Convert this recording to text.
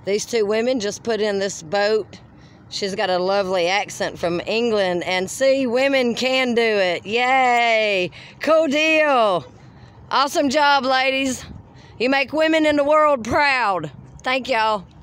These two women just put in this boat. She's got a lovely accent from England. And see, women can do it. Yay! Cool deal. Awesome job, ladies. You make women in the world proud. Thank y'all.